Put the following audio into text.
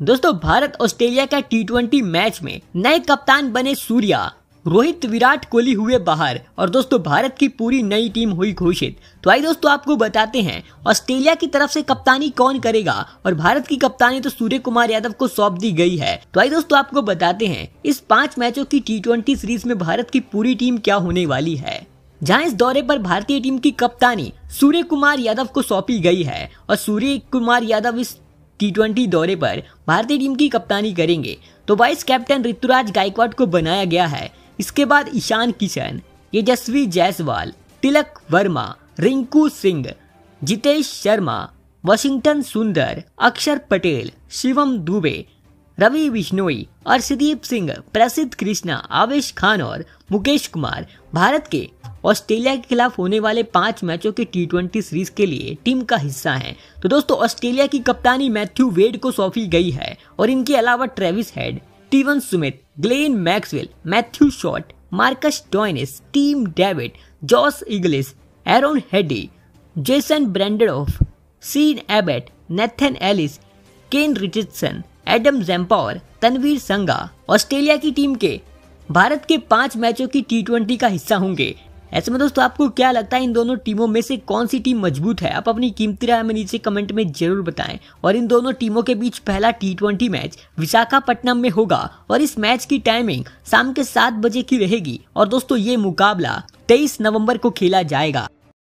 दोस्तों भारत ऑस्ट्रेलिया का T20 match में नए कप्तान बने सूर्या, रोहित विराट कोहली हुए बाहर और दोस्तों भारत की पूरी नई टीम हुई घोषित। तो आइए दोस्तों आपको बताते हैं ऑस्ट्रेलिया की तरफ से कप्तानी कौन करेगा और भारत की कप्तानी तो सूर्य कुमार यादव को सौंप दी गई है। तो आइए दोस्तों आपको बताते हैं इस 5 मैचों की T20 सीरीज में भारत की पूरी टीम क्या होने वाली है। जहां इस दौरे पर भारतीय टीम की कप्तानी सूर्य कुमार यादव को सौंपी गई है और सूर्य कुमार यादव इस T20 दौरे पर भारतीय टीम की कप्तानी करेंगे। तो वाइस कैप्टन ऋतुराज गायकवाड को बनाया गया है। इसके बाद ईशान किशन, यशस्वी जायसवाल, तिलक वर्मा, रिंकू सिंह, जितेश शर्मा, वाशिंगटन सुंदर, अक्षर पटेल, शिवम दुबे, रवि बिश्नोई, अर्शदीप सिंह, प्रसिद्ध कृष्णा, आवेश खान और मुकेश कुमार भारत के ऑस्ट्रेलिया के खिलाफ होने वाले 5 मैचों के T20 सीरीज के लिए टीम का हिस्सा हैं। तो दोस्तों ऑस्ट्रेलिया की कप्तानी मैथ्यू वेड को सौंपी गई है और इनके अलावा Travis Head, Steven Smith, Glenn Maxwell, Matthew Short, Marcus Stoinis, Tim David, Josh Inglis, Aaron Hardie, Jason Behrendorff, Sean Abbott, Nathan Ellis, Kane Richardson, Adam Zampa, Tanveer Sangha Australia की टीम के भारत के 5 मैचों की T20 का हिस्सा होंगे। ऐसे में दोस्तों आपको क्या लगता है इन दोनों टीमों में से कौन सी टीम मजबूत है? आप अपनी कीमती राय में नीचे कमेंट में जरूर बताएं। और इन दोनों टीमों के बीच पहला T20 मैच विशाखापट्टनम में होगा और इस मैच की टाइमिंग शाम के 7 बजे की रहेगी और दोस्तों ये मुकाबला 23 नवंबर को खेला जाएगा।